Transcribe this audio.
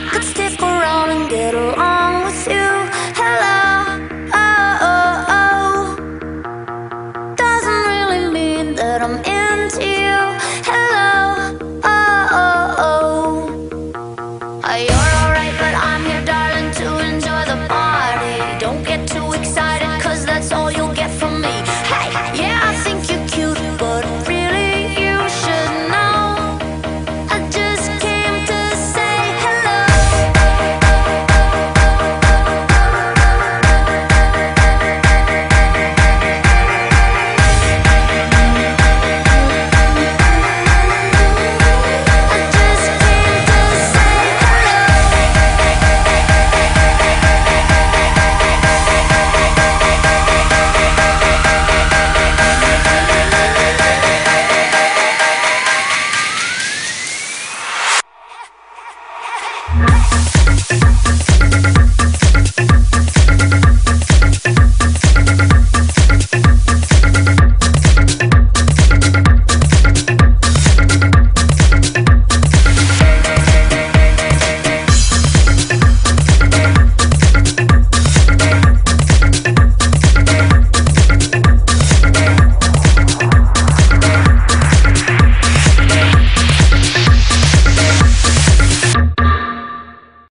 could stick around and get along with you. Hello, oh, oh, oh. Doesn't really mean that I'm into you. Hello, oh, oh, oh. You're alright, but I'm here, darling, to enjoy the party. Don't get too excited, cause that's all you'll get from me. Hey, yeah, I think you're cute, but really you should know I just came to say hello. I just came to say hello.